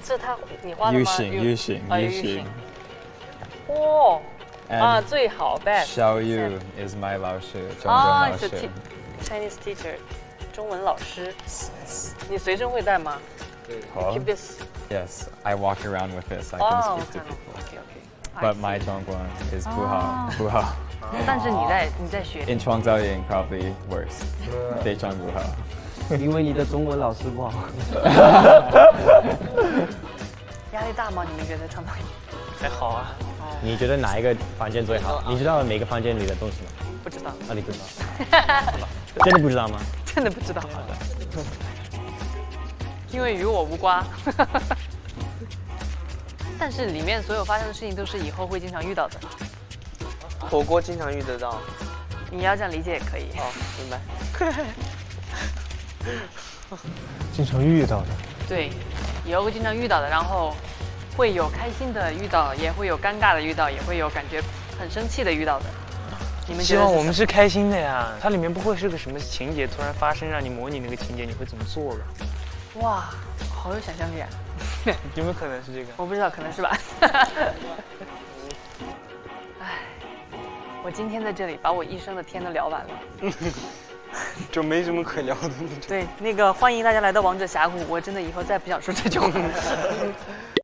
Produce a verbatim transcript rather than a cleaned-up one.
这他你画的吗 ？U 型 U 型 U 型。 哇啊，最好 best。 小 U is my 老师，中文老师。 Chinese teacher， 中文老师。你随身会带吗？ 对。 Keep this. Yes, I walk around with this. I can speak to people. Okay, okay. But my 中文 is 不好，不好。 但是你在你在学。 In 创造营 probably worse， 非常不好。 因为你的中文老师不好。 压力大吗？你们觉得创造营？ 还好啊。 你觉得哪一个房间最好？你知道每个房间里的东西吗？ 不知道。 啊，你不知道？真的不知道吗？ 真的不知道。因为与我无关。但是里面所有发生的事情都是以后会经常遇到的。 火锅经常遇得到。 你要这样理解也可以。 哦，明白。 经常遇到的。 对，以后会经常遇到的，然后会有开心的遇到，也会有尴尬的遇到，也会有感觉很生气的遇到的。你们希望我们是开心的呀。它里面不会是个什么情节突然发生，让你模拟那个情节，你会怎么做吧？ 哇，好有想象力啊！ 有没有可能是这个？ 我不知道，可能是吧。唉，我今天在这里把我一生的天都聊完了。 就没什么可聊的那种。 对，那个欢迎大家来到王者峡谷，我真的以后再不想说这种。